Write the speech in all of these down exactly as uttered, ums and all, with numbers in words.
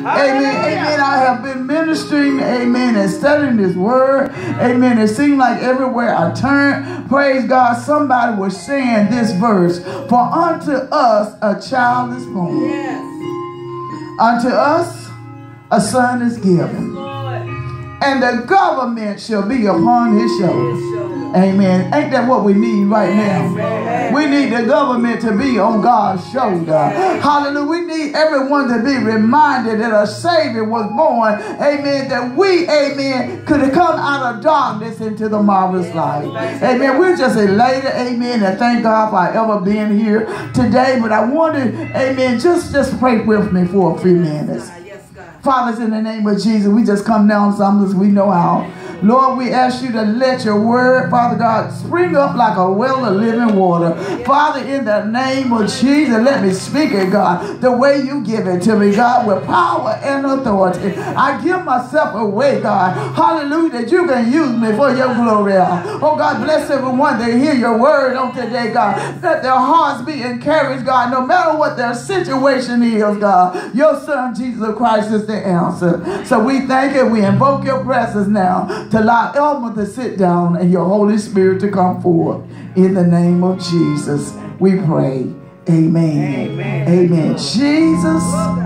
Amen. Amen. I have been ministering, amen, and studying this word. Amen. It seemed like everywhere I turned, praise God, somebody was saying this verse. For unto us a child is born. Yes. Unto us a son is given. Yes, and the government shall be upon his shoulders. Amen. Ain't that what we need right now? Amen. We need the government to be on God's shoulder. Amen. Hallelujah. We need everyone to be reminded that a Savior was born. Amen. That we, amen, could have come out of darkness into the marvelous light. Amen. We're just elated. Amen. And thank God for ever being here today. But I wanted, amen, just, just pray with me for a few minutes. Fathers, in the name of Jesus, we just come down some as we know how. Lord, we ask you to let your word, Father God, spring up like a well of living water. Father, in the name of Jesus, let me speak it, God, the way you give it to me, God, with power and authority. I give myself away, God. Hallelujah, that you can use me for your glory. Oh, God, bless everyone that hear your word on today, God. Let their hearts be encouraged, God, no matter what their situation is, God. Your son, Jesus Christ, is the answer. So we thank you. We invoke your presence now to allow Elmer to sit down and your Holy Spirit to come forth. In the name of Jesus, we pray. Amen. Amen. Amen. Jesus,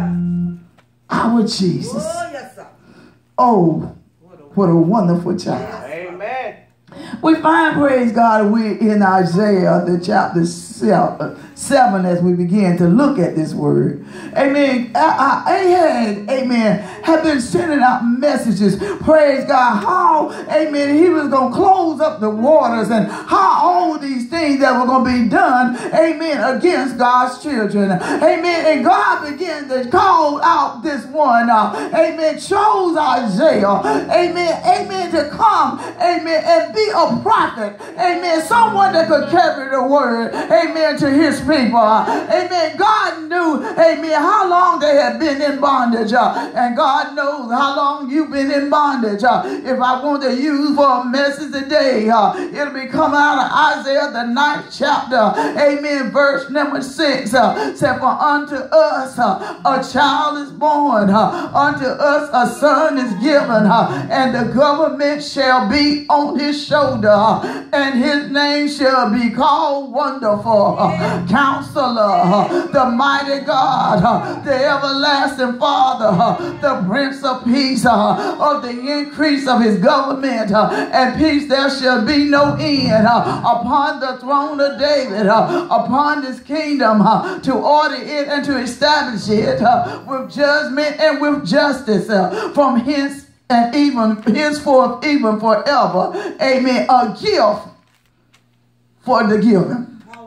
our Jesus. Oh, what a wonderful child. Amen. We find, praise God, we in Isaiah, the chapter seven, as we begin to look at this word. Amen. Ahab, amen, have been sending out messages, praise God, how, amen, he was going to close up the waters and how all these things that were going to be done, amen, against God's children. Amen. And God began to call out this one, uh, amen, chose Isaiah, amen, amen, to come, amen, and be a prophet, amen, someone that could carry the word, amen, to his people. Amen. God knew, amen, how long they had been in bondage. Uh, and God knows how long you've been in bondage. Uh, if I want to use for a message today, uh, it'll be coming out of Isaiah, the ninth chapter. Amen. Verse number six. Uh, said, for unto us uh, a child is born. Uh, unto us a son is given. Uh, and the government shall be on his shoulder. Uh, and his name shall be called Wonderful. Uh, Counselor, the mighty God, the everlasting Father, the Prince of Peace, of the increase of his government and peace there shall be no end upon the throne of David, upon this kingdom, to order it and to establish it with judgment and with justice from hence and even henceforth, even forever. Amen. A gift for the given.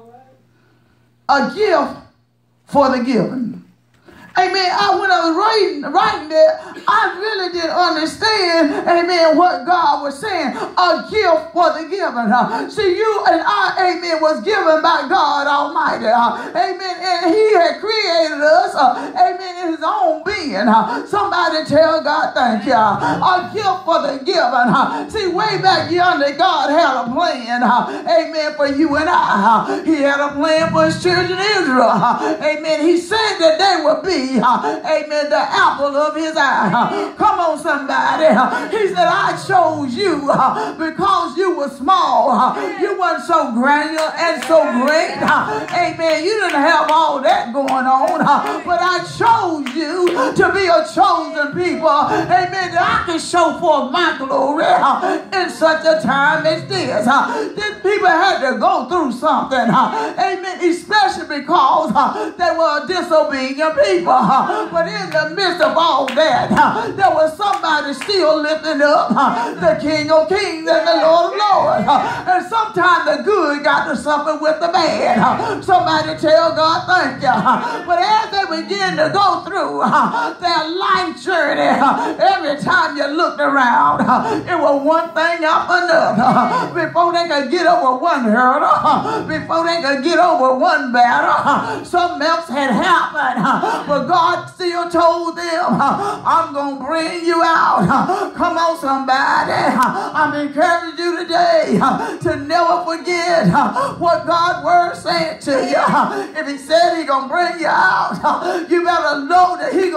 A gift for the given. Amen. I, when I was writing, writing there, I really didn't understand, amen, what God was saying. A gift for the given. Uh, see, you and I, amen, was given by God Almighty. Uh, amen. And he had created us, uh, amen, in his own being. Uh, somebody tell God, thank you. Uh, a gift for the given. Uh, see, way back yonder, God had a plan, uh, amen, for you and I. Uh, he had a plan for his children Israel. Uh, amen. He said that they would be Uh, amen, the apple of his eye. Uh, come on, somebody. Uh, he said, I chose you uh, because you were small. Uh, you weren't so granular and so great. Uh, amen. You didn't have all that going on. Uh, but I chose you to be a chosen people. Amen. That I can show forth my glory uh, in such a time as this. Uh, these people had to go through something. Uh, amen. Especially because uh, they were disobedient people. Uh, but in the midst of all that, uh, there was somebody still lifting up uh, the King of Kings and the Lord of Lords. Uh, and sometimes the good got to suffer with the bad. Uh, somebody tell God thank you. Uh, but as they begin to go through uh, their life journey, uh, every time you looked around, uh, it was one thing after another. Uh, before they could get over one hurdle, uh, before they could get over one battle, uh, something else had happened. Uh, but God still told them, I'm going to bring you out. Come on, somebody. I'm encouraging you today to never forget what God's word said to you. If he said he's going to bring you out, you better know that he's going to bring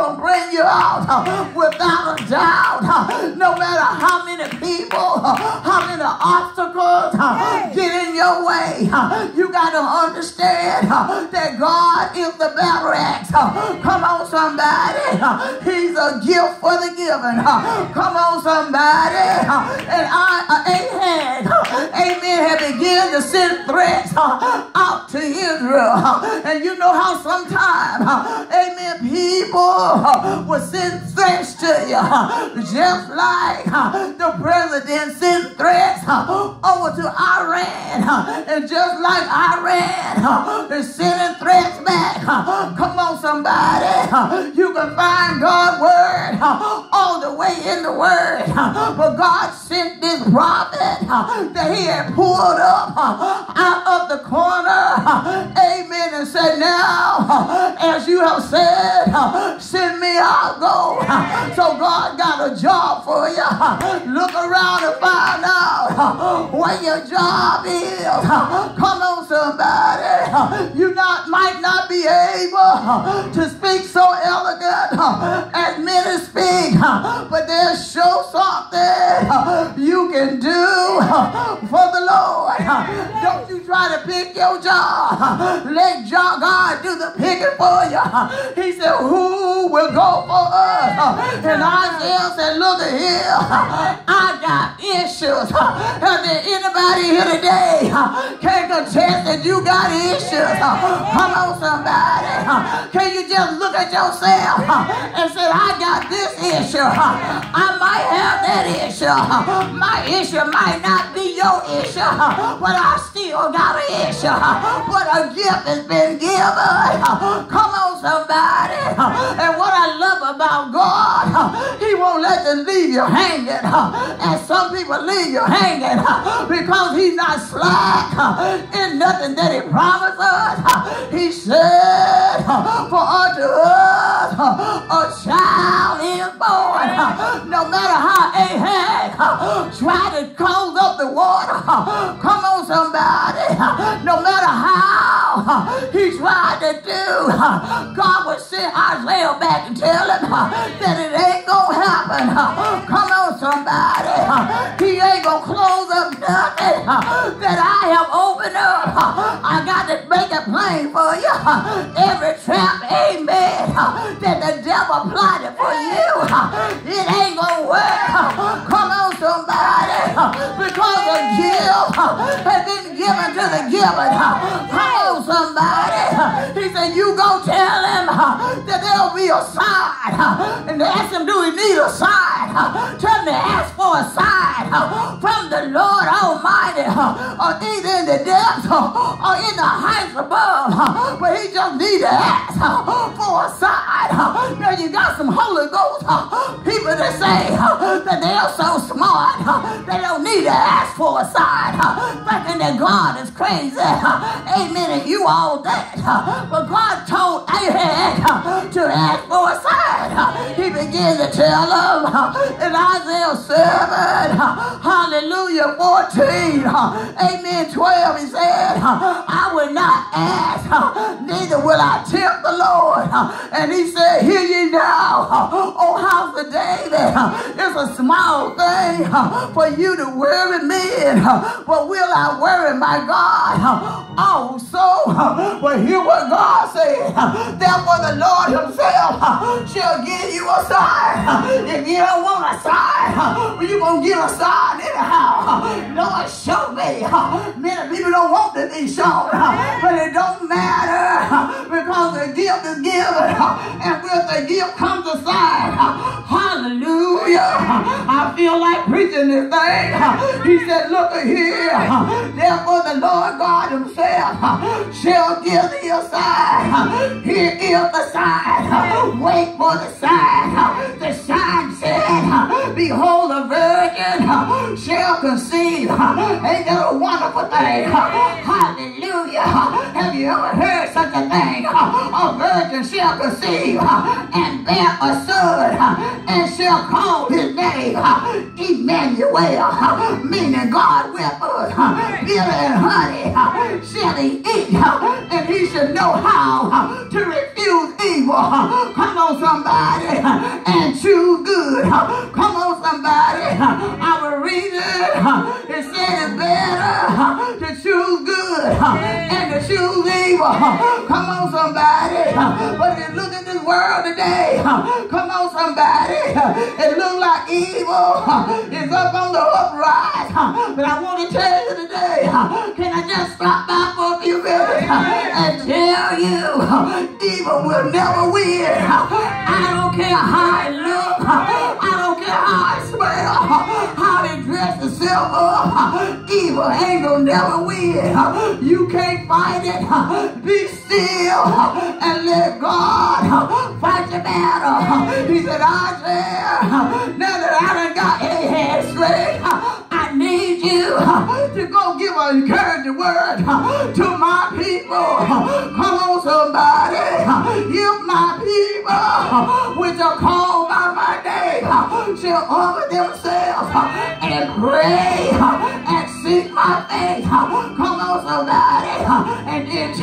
bring you out without a doubt. No matter how many people, how many obstacles get in your way, you got to understand that God is the battle axe. Come on, somebody. He's a gift for the given. Come on, somebody. And I, Ahab, amen, had begun to send threats out to Israel. And you know how sometimes, amen, people will send threats to you, just like the president sent threats over to Iran, and just like Iran is sending threats back. Come on, somebody. You can find God's word all the way in the word. But God sent this prophet that he had pulled up out of the corner, amen, and said, now, as you have said, send me, I'll go. So God got a job for you. Look around and find out what your job is. Come on, somebody. You not might not be able to speak so elegant as many speak, but there's sure something you can do for the Lord. Don't you try to pick your job. Let God do the picking for you. He said, who will go for us? And Isaiah said, look at here. I got issues. Is there anybody here today can contest that you got issues? Come on, somebody. Can you just look at yourself and say, I got this issue. I might have that issue. My issue might not be your issue, but I still got an issue. But a gift has been given. Come on, somebody. And what I love about God, he won't let them leave you hanging. And some people leave you hanging because he's not slack in nothing that he promised us. He said, for unto us a child is born. No matter how Ahab tried to close up the water, come on, somebody. No matter how he tried to do, God would send Isaiah back and tell him that it ain't gonna happen. Come on, somebody. He ain't gonna close up nothing that I have opened up. I got to make it plain for you. Every trap, amen, that the devil plotted for you, it ain't gonna work. Come on, somebody, because the gift has been given to the given. Come on, somebody. He said, you go tell him that there'll be a sign. And they asked him, do he need a sign? Tell him to ask for a sign from the Lord Almighty, or either in the depths or in the heights above. But he just need to ask for a sign. Now you got some Holy Ghost people that say that they are so smart, they don't need to ask for a sign, thinking that God is crazy. Amen. And you all that. But God told Ahab to ask for a sign. He began to tell them in Isaiah seven, hallelujah, fourteen, amen, twelve, he said, I will not ask, neither will I tempt the Lord. And he said, hear ye now, O house of David, it's a small thing for you to worry me, but will I worry my God also? But hear what God said. Therefore the Lord himself shall give you a sign. If you don't want a sign, well, you're going to get a sign anyhow. Lord, show me. Many people don't want to be shown, but it don't matter because the gift is given, and with the gift comes a sign. Hallelujah. I feel like preaching this thing. He said, look here. Therefore the Lord God himself shall give thee a sign. Here is the sign. Wait for the sign. The sign said, behold, a virgin shall conceive. Ain't that a wonderful thing? Hallelujah. Hallelujah. Have you ever heard such a thing? A virgin shall conceive and bear a son and shall call his name Emmanuel, meaning God with us. Billy and honey shall he eat, and he should know how to refuse evil. Come on, somebody, and choose good. Come on, somebody. Our reason, it said it's better to choose good and to choose evil. Come on, somebody. But if you look at this world today, come on, somebody, it looks like evil is up on the uprise. But I want to tell you today, can I just stop by for a few minutes and tell you, evil will never win. I don't care how it looks, I don't care how it smells, how they dress itself up, evil ain't gonna never win. You can't fight it. Be still and let God fight your battle. He said, Isaiah, now that I done got a head straight, I need you to go give an encouraging word to my people. Come on, somebody. If my people, which are called by my name, shall humble themselves and pray and seek my face. Come on, somebody, and then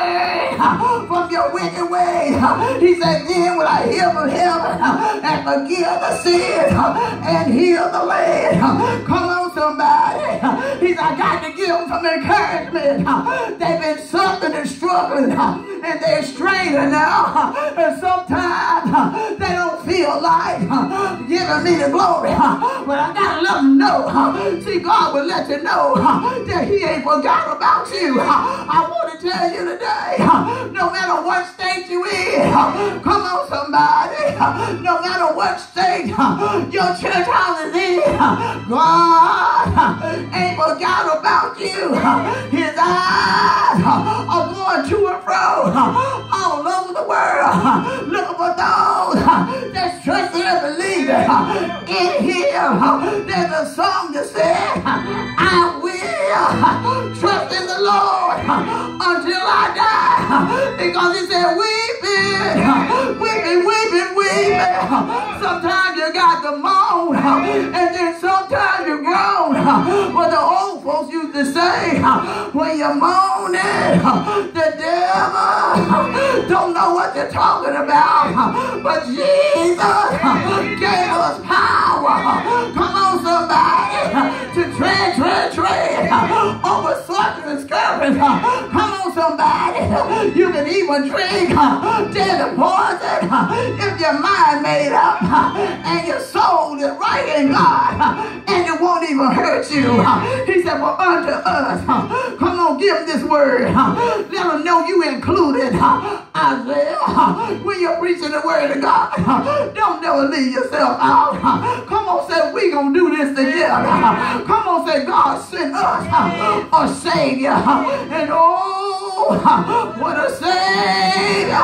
turn from your wicked ways. He said, then will I hear from heaven and forgive the sins and heal the land. Come on, somebody. He said, I got to give them some encouragement. They've been suffering and struggling, and they're straining now. And sometimes they don't feel like giving me the glory. But I got to let them know. See, God will let you know that he ain't forgot about you. I want to tell you today, no matter what state you in, come on, somebody, no matter what state your church house is in, God ain't forgot about you. His eyes are going to and fro all over the world, looking for those that's trusting and believing in him. There's a song that says, I will trust in the Lord until I die. Because he said, weeping, weeping, weeping, weeping. Sometimes you got to moan, and then sometimes you groan. But the old folks used to say, when you're moaning, the devil don't know what you're talking about. But Jesus gave us power. Come on, somebody, to tread, tread, tread over serpents and scorpions. Come on, somebody, you can even drink deadly poison if your mind made up and your soul is right in God, and it won't even hurt you. He said, well, unto us, come on, give this word. Let them know you included. Isaiah, when you're preaching the word of God, don't never leave yourself out. Come on, say, we gonna do this together. Come on, say, God sent us a Savior. And oh, what a Savior.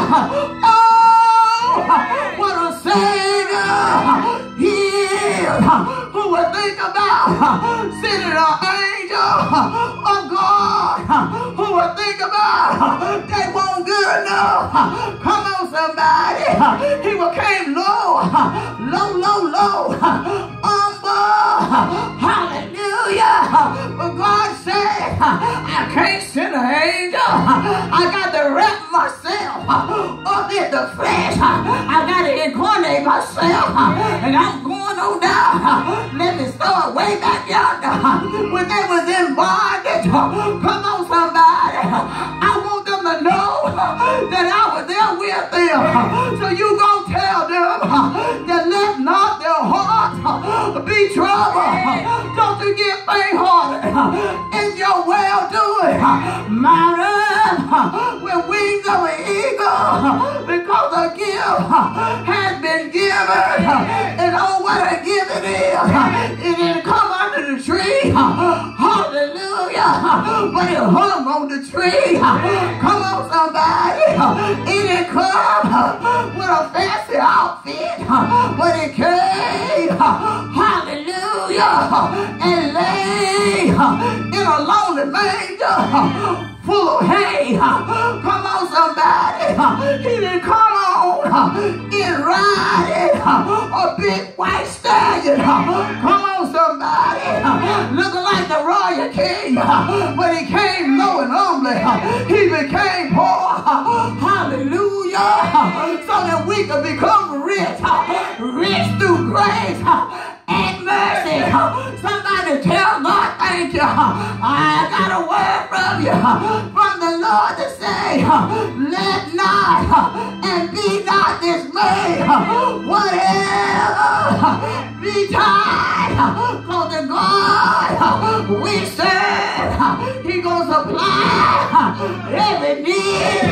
Oh, what a Savior he is. Who would think about sending an angel of God? Who would think about they won't good enough? Come on, somebody. He will came low, low, low, low, humble. Hallelujah. But God said, I can't send an angel. I got to wrap myself up in the flesh. I got to incarnate myself. And I'm going on down. Let me start way back yonder. When they was in bondage. Come on, somebody. I want them to know that I was there with them. So you gonna tell them that let not their hearts be troubled. Don't you get faint-hearted in your well-doing. Mount up with wings of an eagle, because a gift has been given. And oh, what a gift it is. It didn't come under the tree. Hallelujah. But it hung on the tree. Come on, somebody. It didn't come with a fancy outfit, but it came, hallelujah, and lay in a lonely manger full of hay. Come on, somebody. He didn't come on in riding a big white stallion. Come on, somebody. Looking like the royal king. But he came low and humbly. He became poor. Hallelujah. So that we could become rich. Rich through grace and mercy. Somebody tell God thank you. I got a word from you, from the Lord to say, let not and be not dismayed. Whatever betide, for the God we serve, He gonna supply every need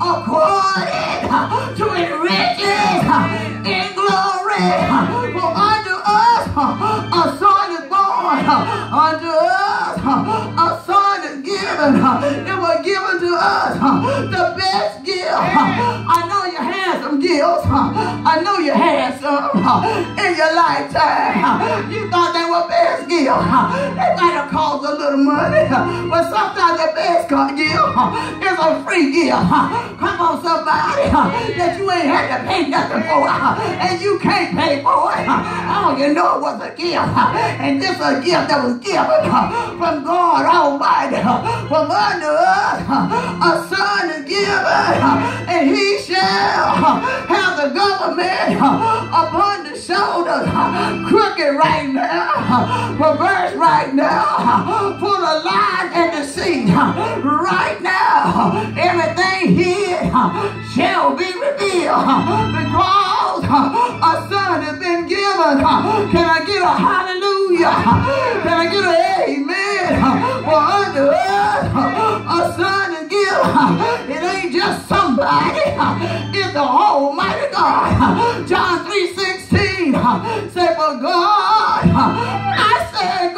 according to His riches in glory. For unto us a son is born, unto us a son is given. It was given to us the best gift. I know you had some gifts. I know you had some in your lifetime. You thought they were best gifts. They might have cost a little money, but sometimes the best gift is a free gift. Come on, somebody, that you ain't had to pay nothing for, and you can't pay for it. All you know it was a gift, and this is a gift that was given from God Almighty. From unto us a son is given, and He shall have the government upon the shoulders. Crooked right now, perverse right now, full of lies and deceit right now. Everything hid shall be revealed because a son has been given. Can I get a hallelujah? Can I get an amen? For unto us a son is given. It ain't just somebody, it's the Almighty God. John three sixteen say, for God, I said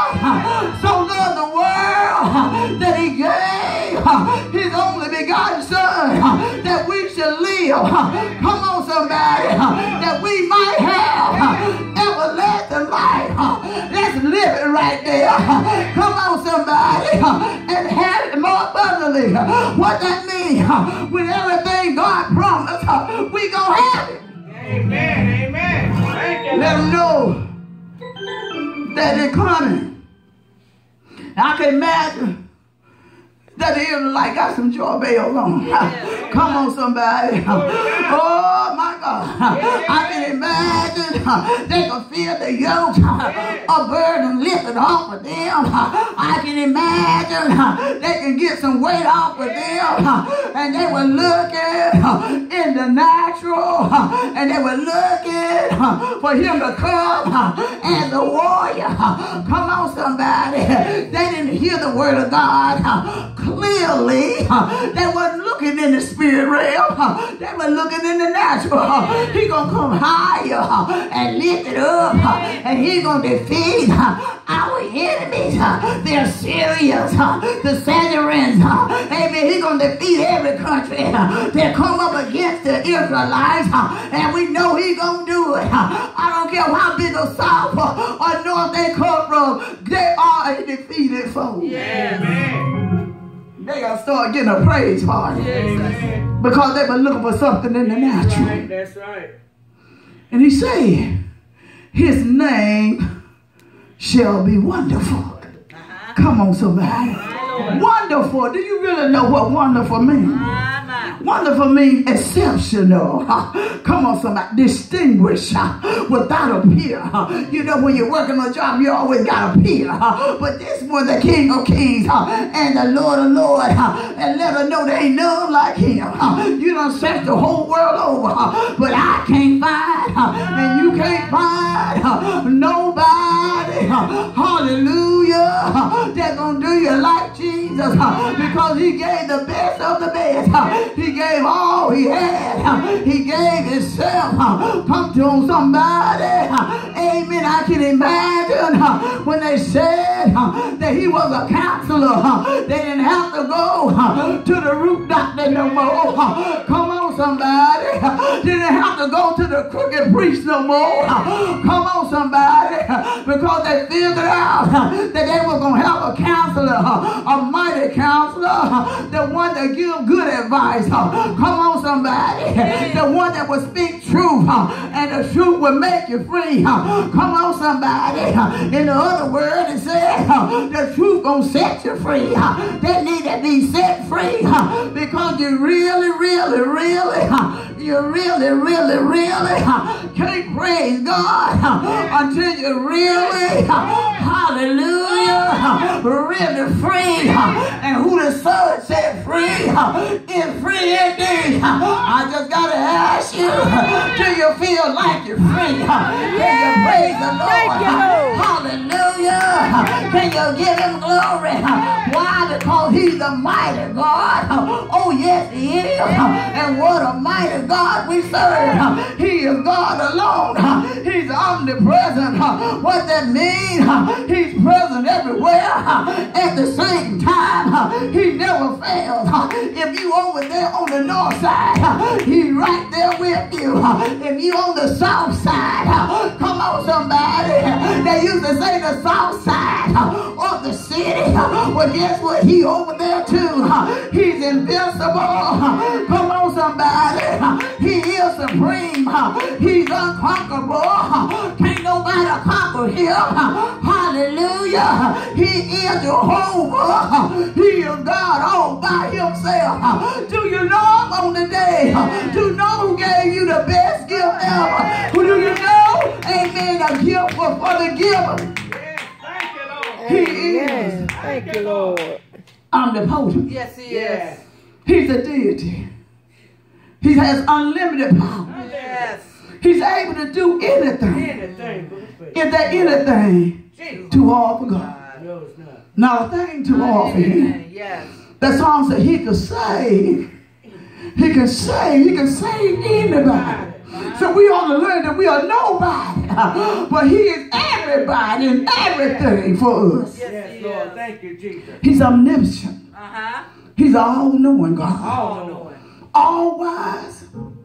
God so loved the world that He gave His only begotten Son, that we should live. Come on, somebody, that we might have everlasting life. Let's live it right there. Come on, somebody, and have it more abundantly. What that means, with everything God promised, we gonna have it. Amen, amen. Thank you. Let them know that it's coming. I can imagine that the Israelites got some joy bells on. Yeah. Come on, somebody. Oh, my God. I can imagine they can feel the yoke of burden lifted off of them. I can imagine they can get some weight off of them. And they were looking in the natural. And they were looking for Him to come as a warrior. Come on, somebody. They didn't hear the word of God clearly. They weren't looking in the spirit realm. They were looking in the natural. He gonna come higher and lift it up, and He gonna defeat our enemies, the Assyrians, the Saturans. Amen. He gonna defeat every country that come up against the Israelites, and we know He gonna do it. I don't care how big or south or north they come from, they are a defeated foe. Yeah. They gotta start getting a praise party. Yes. Because they've been looking for something in the natural. Right, that's right. And He said, His name shall be wonderful. Uh-huh. Come on, somebody. Uh-huh. Wonderful. Do you really know what wonderful means? Uh-huh. Wonderful means exceptional. Come on, somebody. Distinguished, without a peer. You know, when you're working a job, you always got a peer. But this one, the King of Kings and the Lord of Lords, and let her know there ain't none like Him. You done searched the whole world over, but I can't find, and you can't find nobody. Hallelujah. That's gonna do you like Jesus, because He gave the best of the best. He gave all He had. He gave Himself. Come to somebody. Amen. I can imagine when they said that He was a counselor, they didn't have to go to the root doctor no more. Come on, somebody. They didn't have to go to the crooked priest no more. Come on, somebody. Because because they figured out that they were going to have a counselor, a mighty counselor, the one that gives good advice. Come on, somebody. The one that will speak truth, and the truth will make you free. Come on, somebody. In the other word, it said the truth gonna set you free. They need to be set free because you really, really, really, you really, really, really can't praise God until you really, hallelujah, really free. And who the Son set free is free indeed. I just gotta ask you, do you feel like you're free? Can you praise the Lord? Hallelujah. Can you give him glory? Why? Because he's the mighty God. Oh yes, he is. And what a mighty God we serve. He is God alone. He's omnipresent. What that means? He's present everywhere at the same time. He never fails. If you over there on the north side, he's right there with you. If you on the south side, come on somebody. They used to say the south side of the city. Well, guess what? He over there too. He's invincible. Come on somebody. He is supreme. He's unconquerable. Can't nobody conquer him. Hallelujah. He is Jehovah. He is God all by himself. Do you know him on the day? Do you know who gave you the best gift ever? Who do you know? Amen. A gift was for the giver. Thank you, Lord. He Yes. is Thank you, Lord. omnipotent. Yes, he is. He's a deity. He has unlimited power. Yes. He's able to do anything. Anything. Is there anything Jesus. too hard for God? No, it's not. Not a thing too hard for him. Yes. That song said he could save. He can save. He can save anybody. So we ought to learn that we are nobody. But he is everybody and everything for us. Yes, Lord. Thank you, Jesus. He's omniscient. Uh-huh. He's all-knowing God. All knowing. All-wise.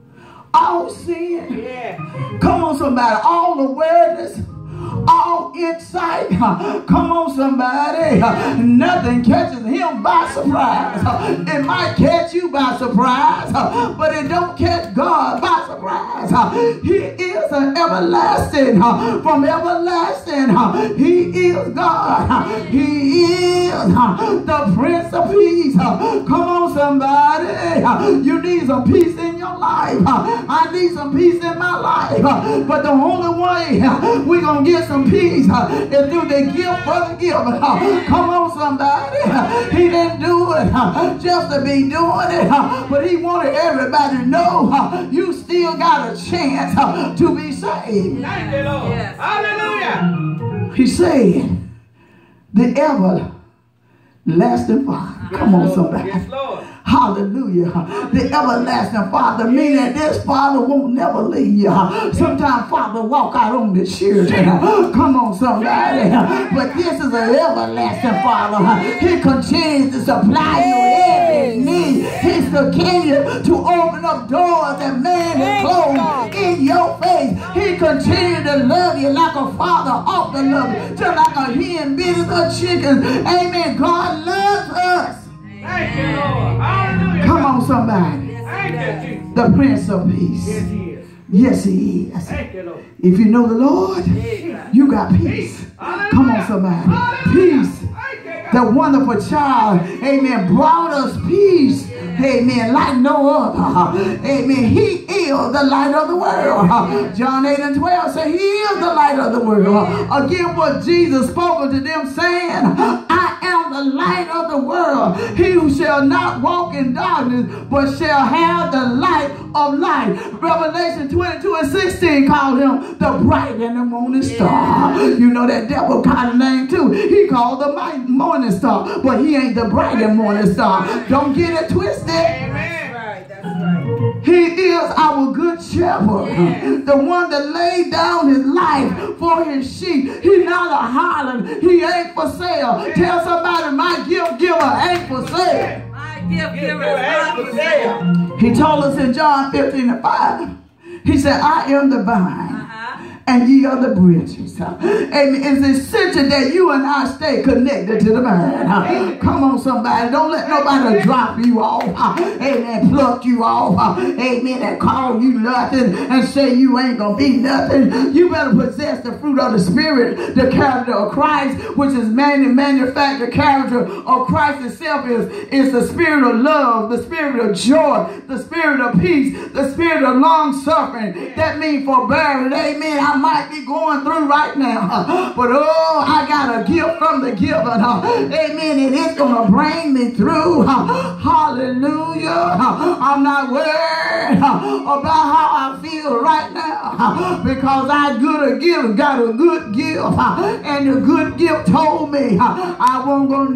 All-seeing. Yeah. Come on, somebody. All awareness. All insight. Come on, somebody. Nothing catches him by surprise. It might catch you by surprise, but it don't catch God by surprise. He is an everlasting. From everlasting, he is God. He is the Prince of Peace. Come on, somebody. You need some peace in your life. I need some peace in my life. But the only way we're going to get some peace is through the gift for the giver. Come on, somebody. He didn't do it just to be doing it, but he wanted everybody to know you still got a chance to be saved. Thank you, Lord. Yes. Hallelujah. He said, the everlasting Father. Come on, somebody. Yes, Lord. Hallelujah. The everlasting Father, meaning this Father won't never leave you. Sometimes Father walk out on the children. Come on, somebody. But this is an everlasting Father. He continues to supply your every need. He continues to open up doors that man has closed in your face. He continues to love you like a father ought to love you. Just like a hen bitted a chicken. Amen. God loves us. Thank you, Lord. Hallelujah. Come on, somebody. Thank you, Jesus. The Prince of Peace. Yes, he is. Yes, he is. Thank you, Lord. If you know the Lord, you got peace. Come on, somebody. Peace. The wonderful child, amen, brought us peace. Amen. Like no other. Amen. He is the light of the world. John eight and twelve said he is the light of the world. Again, what Jesus spoke to them saying, I am the light of the world. He who shall not walk in darkness, but shall have the light of life. Revelation twenty-two and sixteen called him the bright and the morning star. You know that devil kind of name too. He called the morning star, but he ain't the bright and morning star. Don't get it twisted. Amen. Right, that's right. He is our good shepherd, yeah. The one that laid down his life for his sheep. He's not a Highland. He ain't for sale. Yeah. Tell somebody my gift giver ain't for sale. My gift giver ain't for sale. He told us in John fifteen and five, he said, I am the vine, uh-huh. and ye are the bridges. Amen. It's essential that you and I stay connected to the vine. Come on, somebody. Don't let nobody drop you off. Amen. Pluck you off. Amen. And call you nothing and say you ain't going to be nothing. You better possess the fruit of the Spirit, the character of Christ, which is manu manufactured character of Christ itself is, is the spirit of love, the spirit of joy, the spirit of peace, the spirit of long suffering. That means forbearance. Amen. I might be going through right now, but oh, I got a gift from the giver. Amen. And it's going to bring me through. Hallelujah. I'm not worried about how I feel right now because I good a gift, got a good gift, and the good gift told me I won't go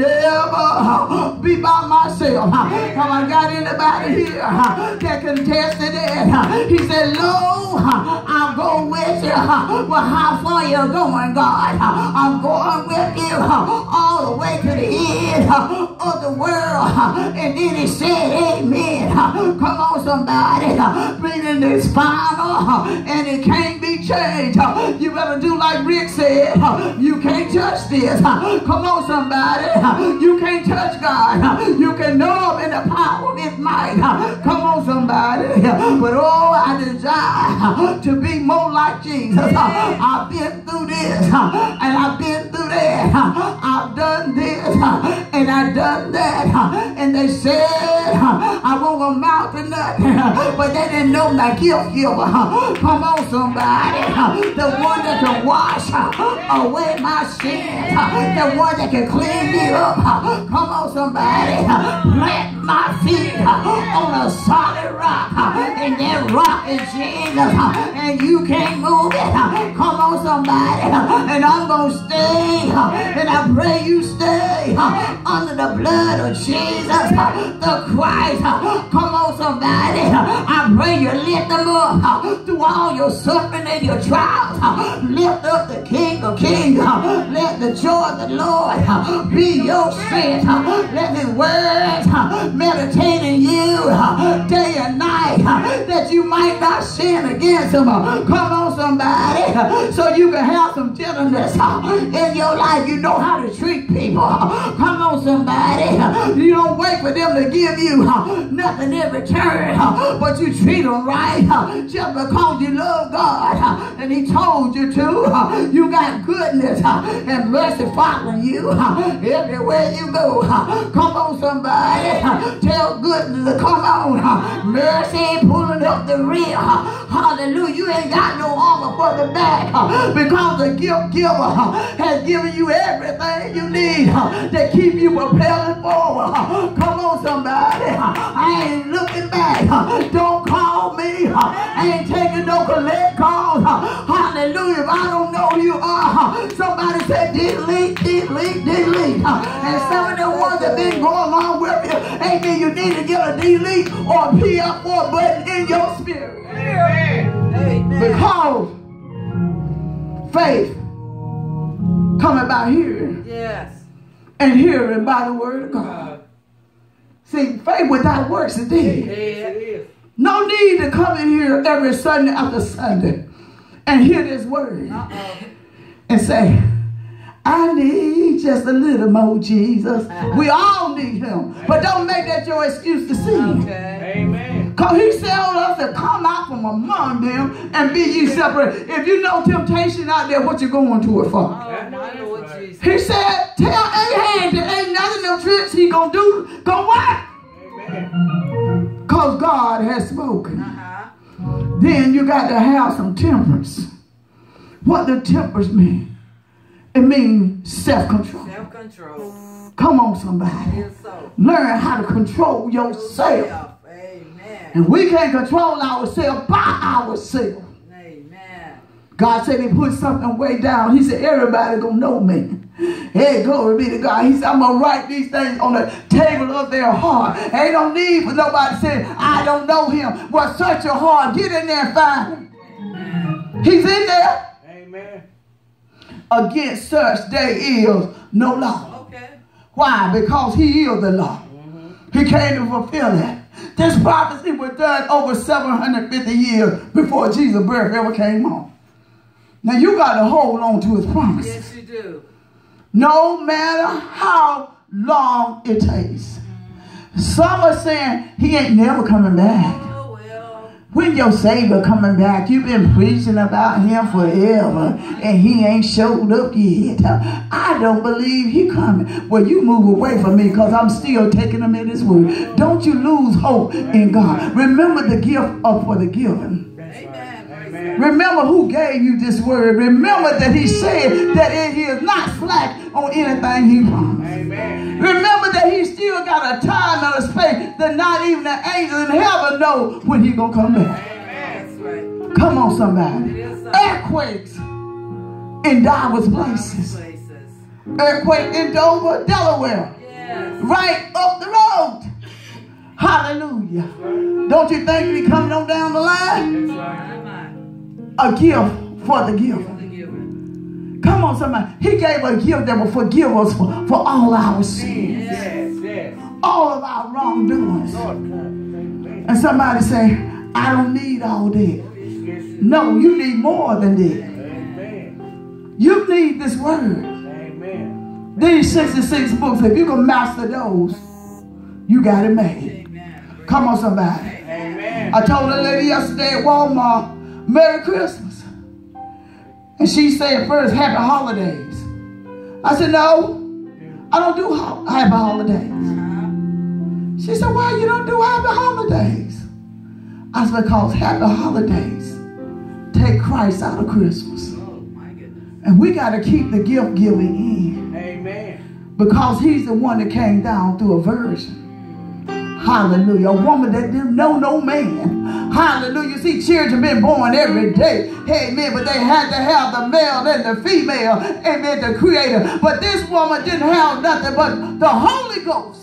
never be by myself. Have I got anybody here that can test to that? He said, Lo, I'll go with you. Well, how far you going, God? I'm going with you all the way to the end of the world. And then he said, amen. Come on, somebody. Meaning it's final and it can't be changed. You better do like Rick said. You can't touch this. Come on, somebody. You can't touch God. You can know him in the power of his might. Come on, somebody. But oh, I desire to be more like Jesus. I've been through this and I've been through that. I've done this and I've done that. And they said I won't amount to nothing, but they didn't know my gift giver. Come on, somebody. The one that can wash away my sins, the one that can clean me up. Come on, somebody. Plant my feet on a solid rock, and that rock is Jesus, and you can't move it. Come on, somebody. And I'm going to stay, and I pray you stay under the blood of Jesus, the Christ. Come on, somebody. I pray you lift them up through all your suffering and your trials. Lift up the King of Kings. Let the joy of the Lord be your strength. Let his words meditate in you day and night, that you might not sin against him. Come on, somebody. So you can have some gentleness in your life. You know how to treat people. Come on, somebody. You don't wait for them to give you nothing in return, but you treat them right just because you love God and he told you to. You got goodness and mercy following you everywhere you go. Come on, somebody. Tell goodness to come on. Mercy pulling up the rear. Hallelujah. You ain't got no armor for the back because the gift giver has given you everything you need to keep you propelling forward. Come on, somebody. I ain't looking back. Don't call me. I ain't taking no collect calls. Hallelujah. If I don't know who you are, somebody said delete, delete, delete. And some of the ones that been going along with you, amen, you need to get a delete or a P F four button in your spirit. Amen. Because faith coming by hearing. Yes. And hearing by the word of God. See, faith without works is dead. No need to come in here every Sunday after Sunday and hear this word uh-oh. And say, I need just a little more Jesus. Uh-huh. We all need him. But don't make that your excuse to sin. Okay. Amen. Because he told us to come out from among them and be ye separate. If you know temptation out there, what you going to it for? Oh, I know what Jesus. He said, tell Ahab that ain't none of them tricks he gonna do. Go what? Amen. Because God has spoken. Uh-huh. Then you got to have some temperance. What do temperance mean? It means self-control. Self-control. Come on, somebody. So. Learn how to control yourself. Amen. And we can't control ourselves by ourselves. Amen. God said he put something way down. He said, everybody gonna know me. Hey, glory be to God. He said, I'm going to write these things on the table of their heart. Ain't no need for nobody saying, I don't know him. Well, search your heart. Get in there and find him. Amen. He's in there. Amen. Against such there is no law. Okay. Why? Because he is the law. Mm-hmm. He came to fulfill that. This prophecy was done over seven hundred fifty years before Jesus' birth ever came on. Now you got to hold on to his promises. Yes, you do. No matter how long it takes. Some are saying he ain't never coming back. Oh, well. When your Savior coming back, you've been preaching about him forever and he ain't showed up yet. I don't believe he coming. Well, you move away from me because I'm still taking him in his word. Don't you lose hope in God. Remember the gift of for the giving. Amen. Remember who gave you this word. Remember that he said that he is not slack on anything he promised. Amen. Remember that he still got a time and a space that not even the angels in heaven know when he gonna come back. Amen. That's right. Come on, somebody. Earthquakes in diverse places. Places. Earthquake in Dover, Delaware. Yes. Right up the road. Hallelujah. Don't you think we coming on down the line? That's right. A gift for the giver. Come on, somebody. He gave a gift that will forgive us for, for all our sins. Yes, yes. All of our wrongdoings. Lord, and somebody say, I don't need all that. No, you need more than that. Amen. You need this word. Amen. These sixty-six books, if you can master those, you got it made. Amen. Come on, somebody. Amen. I told a lady yesterday at Walmart, Merry Christmas. And she said first, Happy Holidays. I said, no, I don't do ho- Happy Holidays. She said, why you don't do Happy Holidays? I said, because Happy Holidays take Christ out of Christmas. Oh, my goodness. And we got to keep the gift giving in. Amen. Because he's the one that came down through a virgin. Hallelujah. A woman that didn't know no man. Hallelujah. See, children been born every day. Amen. But they had to have the male and the female. Amen. The creator. But this woman didn't have nothing but the Holy Ghost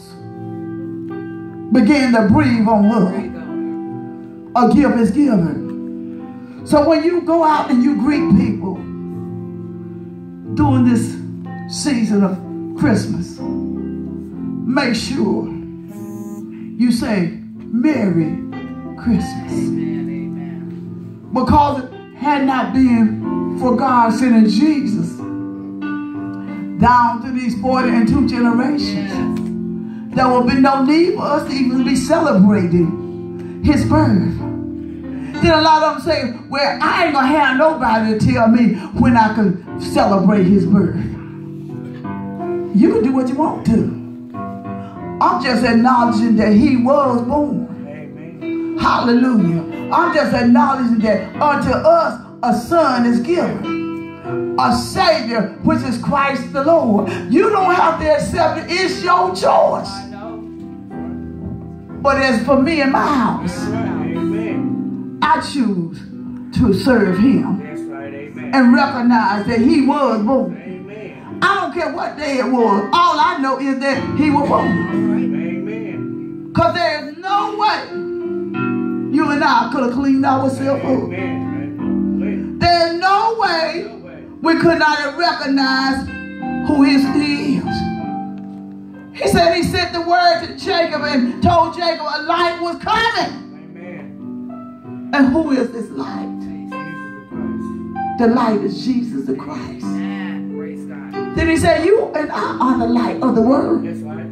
began to breathe on her. A gift is given. So when you go out and you greet people during this season of Christmas, make sure you say, Merry Christmas. Amen, amen. Because it had not been for God sending Jesus down to these forty and two generations, yes, there would be no need for us to even be celebrating his birth. Then a lot of them say, well, I ain't going to have nobody to tell me when I can celebrate his birth. You can do what you want to. I'm just acknowledging that he was born. Amen. Hallelujah. I'm just acknowledging that unto us a son is given. A Savior, which is Christ the Lord. You don't have to accept it. It's your choice. I know. But as for me and my house, Amen, I choose to serve him. that's right. Amen. And recognize that he was born. Amen. I don't care what day it was. All I know is that he was born. Amen. Because there is no way you and I could have cleaned ourselves up. Amen. There's no way we could not have recognized who his, he is. He said he sent the word to Jacob and told Jacob a light was coming. Amen. And who is this light? The light is Jesus the Christ. Amen. Praise God. Then he said, you and I are the light of the world. That's right.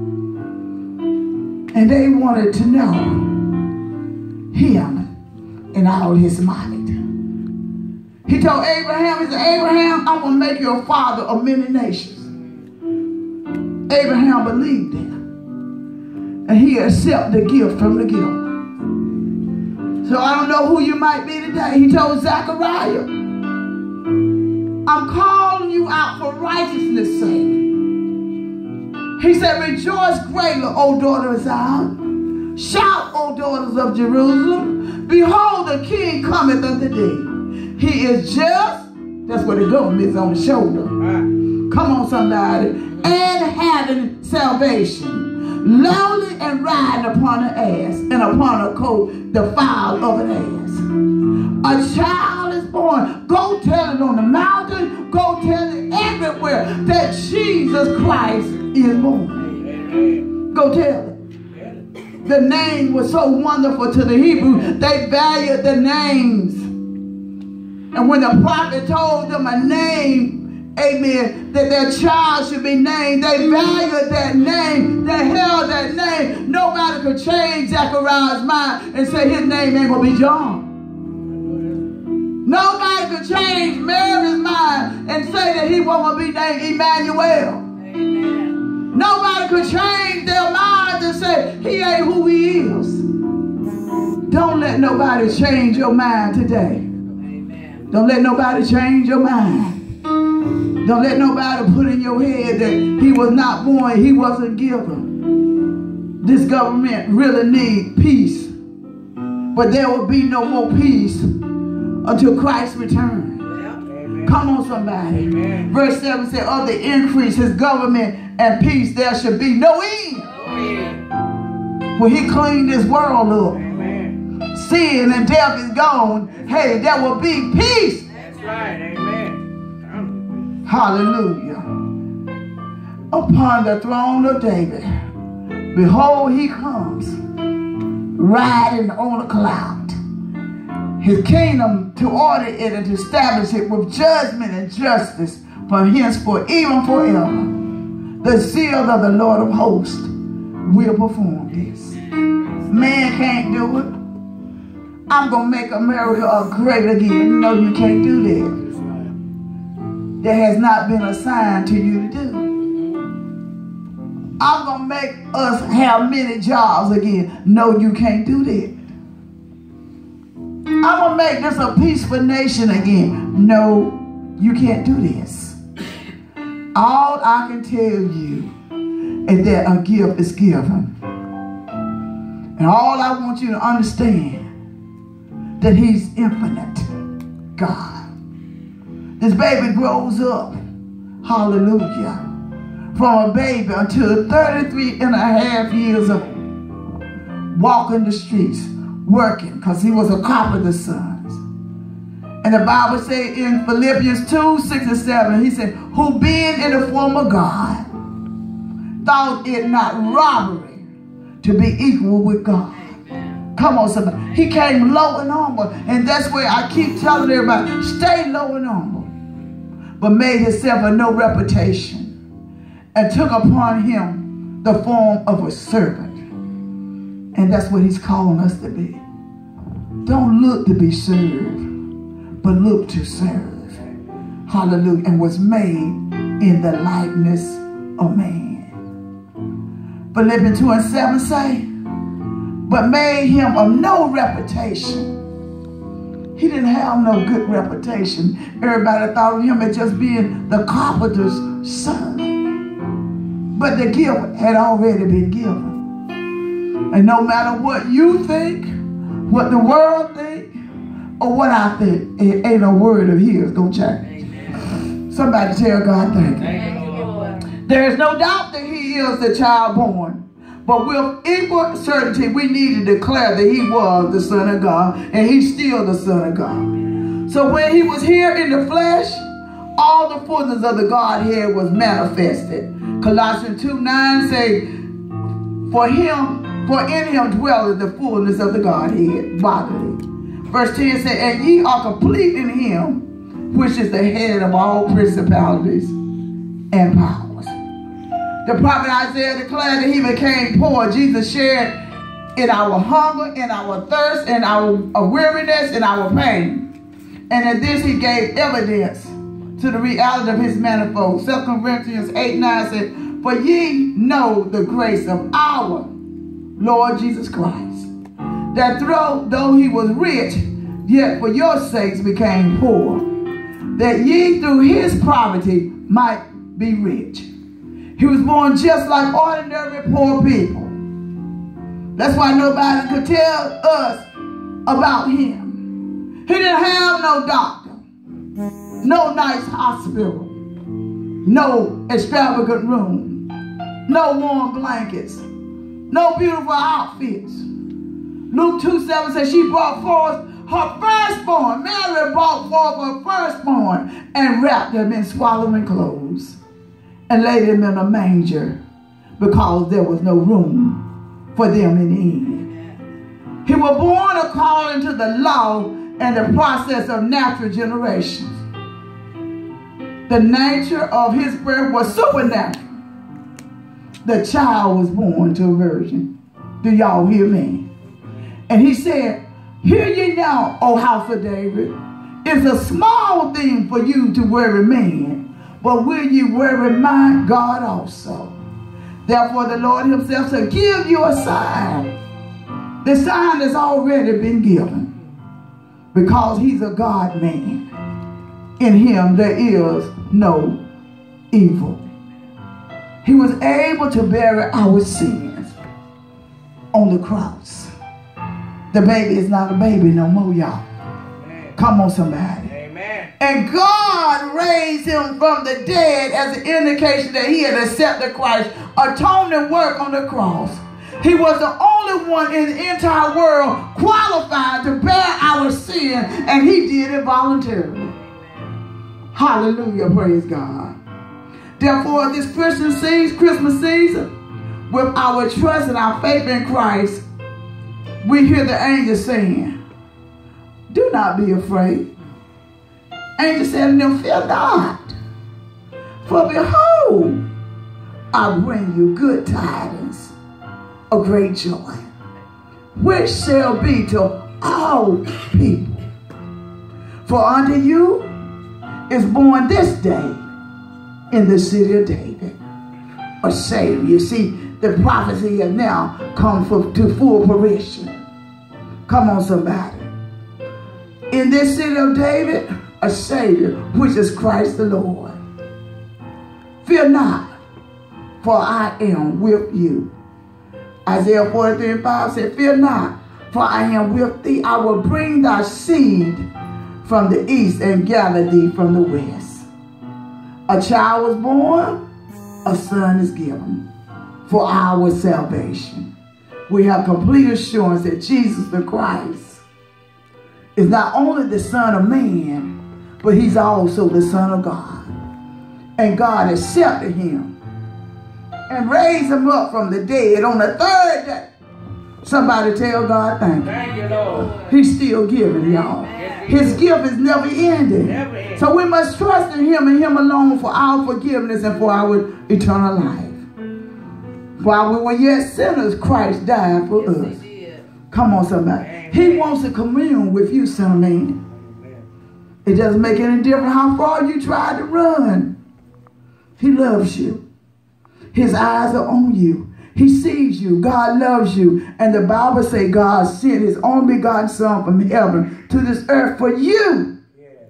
And they wanted to know him in all his might. He told Abraham, he said, Abraham, I'm going to make you a father of many nations. Abraham believed it. And he accepted the gift from the gift. So I don't know who you might be today. He told Zechariah, I'm calling you out for righteousness' sake. He said, rejoice greatly, O daughter of Zion. Shout, O daughters of Jerusalem. Behold, the king cometh unto thee. He is just, that's what the government is on the shoulder. Right. Come on, somebody. And having salvation, lowly and riding upon an ass, and upon a coat, the fowl of an ass. A child is born. Go tell it on the mountain. Go tell it everywhere that Jesus Christ is born. Amen. Go tell it. The name was so wonderful to the Hebrews. They valued the names And when the prophet told them a name, amen, that their child should be named, they valued that name, they held that name. Nobody could change Zechariah's mind and say his name ain't going to be John. Nobody could change Mary's mind and say that he wasn't going to be named Emmanuel. Amen. Nobody could change their minds and say he ain't who he is. Don't let nobody change your mind today. Amen. Don't let nobody change your mind. Don't let nobody put in your head that he was not born, he wasn't given. This government really needs peace. But there will be no more peace until Christ returns. Amen. Come on, somebody. Amen. Verse seven said, of the increase, his government and peace, there should be no end. Amen. When he cleaned this world up, amen, sin and death is gone, hey, there will be peace. That's right. Amen. Hallelujah. Upon the throne of David, behold, he comes riding on a cloud. His kingdom to order it and to establish it with judgment and justice from henceforth, even forever. The seal of the Lord of hosts will perform this. Man can't do it. I'm going to make America great again. No, you can't do that. That has not been assigned to you to do. I'm going to make us have many jobs again. No, you can't do that. I'm going to make this a peaceful nation again. No, you can't do this. All I can tell you is that a gift is given. And all I want you to understand that he's infinite God. This baby grows up, hallelujah, from a baby until thirty-three and a half years old, walking the streets, working, because he was a carpenter's son. And the Bible says in Philippians two, six and seven, he said, who being in the form of God, thought it not robbery to be equal with God. Come on, somebody. He came low and humble. And that's where I keep telling everybody, stay low and humble. But made himself of no reputation, and took upon him the form of a servant. And that's what he's calling us to be. Don't look to be served, but look to serve. Hallelujah. And was made in the likeness of man. Philippians two and seven say, but made him of no reputation. He didn't have no good reputation. Everybody thought of him as just being the carpenter's son. But the gift had already been given. And no matter what you think, what the world think, or what I think, it ain't a word of his gonna change. Amen. Somebody tell God thank you. Thank you, Lord. There is no doubt that he is the child born. But with equal certainty, we need to declare that he was the Son of God, and he's still the Son of God. So when he was here in the flesh, all the fullness of the Godhead was manifested. Colossians two nine say, for him, for in him dwelleth the fullness of the Godhead bodily. Verse ten says, and ye are complete in him, which is the head of all principalities and powers. The prophet Isaiah declared that he became poor. Jesus shared in our hunger, in our thirst, in our weariness, in our pain. And in this he gave evidence to the reality of his manifold. Second Corinthians eight nine said, for ye know the grace of our Lord Jesus Christ, that though, though he was rich, yet for your sakes became poor, that ye through his poverty might be rich. He was born just like ordinary poor people. That's why nobody could tell us about him. He didn't have no doctor, no nice hospital, no extravagant room, no warm blankets, no beautiful outfits. Luke two seven says she brought forth her firstborn. Mary brought forth her firstborn and wrapped them in swaddling clothes and laid him in a manger because there was no room for them in the inn. He was born according to the law and the process of natural generations. The nature of his birth was supernatural. The child was born to a virgin. Do y'all hear me? And he said, hear ye now, O house of David. It's a small thing for you to worry man, but will you worry my God also? Therefore the Lord himself shall give you a sign. The sign has already been given, because he's a God man. In him there is no evil. He was able to bear our sins on the cross. The baby is not a baby no more, y'all. Come on, somebody. Amen. And God raised him from the dead as an indication that he had accepted Christ's atoning work on the cross. He was the only one in the entire world qualified to bear our sin, and he did it voluntarily. Hallelujah, praise God. Therefore, this Christian season, Christmas season, with our trust and our faith in Christ, we hear the angel saying, do not be afraid. Angel said to them, fear not, for behold, I bring you good tidings of great joy, which shall be to all people. For unto you is born this day in the city of David a Savior. You see, the prophecy has now come for, to full fruition. Come on, somebody. In this city of David, a Savior, which is Christ the Lord. Fear not, for I am with you. Isaiah forty-three and five said, fear not, for I am with thee. I will bring thy seed from the east and gather thee from the west. A child was born, a son is given for our salvation. We have complete assurance that Jesus the Christ is not only the Son of Man, but he's also the Son of God. And God accepted him and raised him up from the dead on the third day. Somebody tell God thank you. Thank you, Lord. He's still giving, y'all. His gift is never ending. Never ending. So we must trust in him and him alone for our forgiveness and for our eternal life. While we were yet sinners, Christ died for us. Come on, somebody. Amen. He wants to commune with you, son of man. Amen. It doesn't make any difference how far you try to run. He loves you. His eyes are on you. He sees you. God loves you. And the Bible says God sent his only begotten son from heaven to this earth for you. Yes.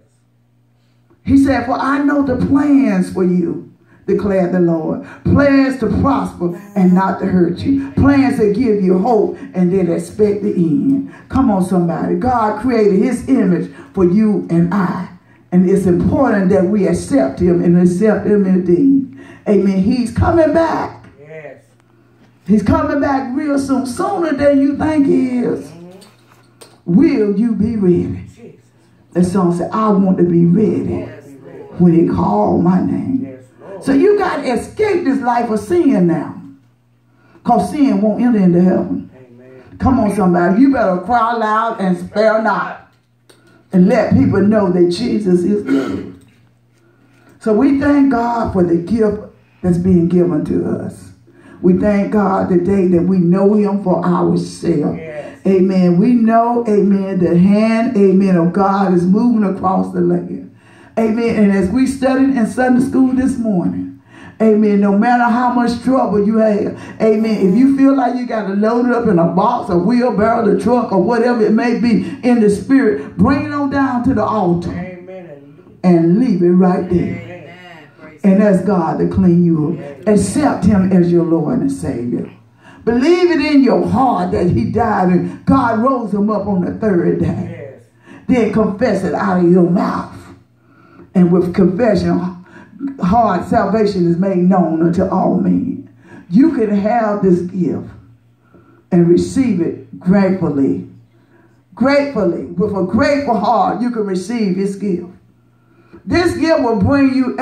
He said, for I know the plans for you, declared the Lord. Plans to prosper and not to hurt you. Plans to give you hope and then expect the end. Come on, somebody. God created his image for you and I. And it's important that we accept him and accept him indeed. Amen. He's coming back. Yes. He's coming back real soon. Sooner than you think he is. Mm-hmm. Will you be ready? Jesus. The song said, I want to be ready yes. when he called my name. So you got to escape this life of sin now. Because sin won't enter into heaven. Amen. Come on, somebody. You better cry loud and spare not. And let people know that Jesus is Lord. So we thank God for the gift that's being given to us. We thank God today that we know him for ourselves. Yes. Amen. We know, amen, the hand, amen, of God is moving across the land. Amen. And as we studied in Sunday school this morning, amen, no matter how much trouble you have, amen, if you feel like you got to load it up in a box, a wheelbarrow, a truck, or whatever it may be in the spirit, bring it on down to the altar. Amen. And leave it right there. Amen. And ask God to clean you up. Accept him as your Lord and Savior. Believe it in your heart that he died and God rose him up on the third day. Yes. Then confess it out of your mouth. And with confession, hard salvation is made known unto all men. You can have this gift and receive it gratefully. Gratefully, with a grateful heart, you can receive his gift. This gift will bring you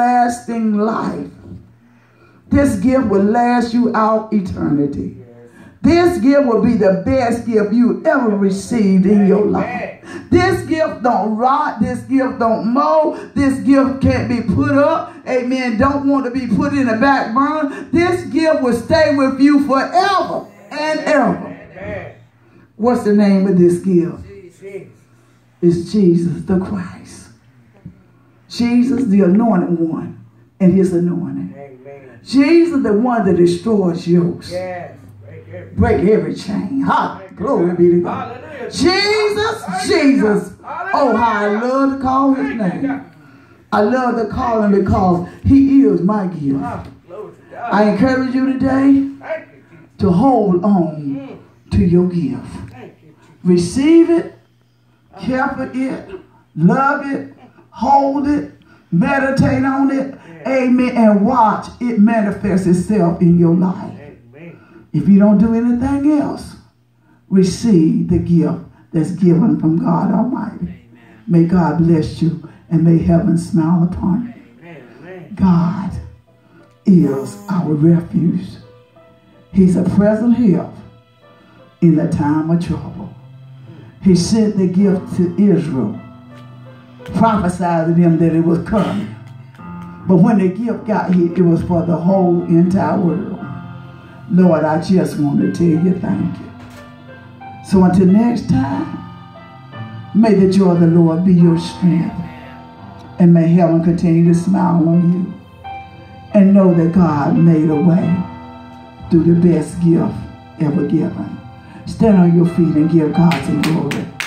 everlasting life. This gift will last you out eternity. This gift will be the best gift you ever received in your life. This gift don't rot. This gift don't mold. This gift can't be put up. Amen. Don't want to be put in the back burner. This gift will stay with you forever and ever. What's the name of this gift? It's Jesus the Christ. Jesus the anointed one and his anointing. Jesus the one that destroys yokes. Break every chain. Ha! Glory be to God. Hallelujah. Jesus, Jesus. Oh, how I love to call his name. I love to call him because he is my gift. I encourage you today to hold on to your gift. Receive it, care for it, love it, hold it, meditate on it, amen, and watch it manifest itself in your life. If you don't do anything else, receive the gift that's given from God Almighty. Amen. May God bless you and may heaven smile upon you. Amen. God is our refuge. He's a present help in the time of trouble. He sent the gift to Israel, prophesied to them that it was coming. But when the gift got here, it was for the whole entire world. Lord, I just want to tell you thank you. So until next time, may the joy of the Lord be your strength. And may heaven continue to smile on you. And know that God made a way through the best gift ever given. Stand on your feet and give God some glory.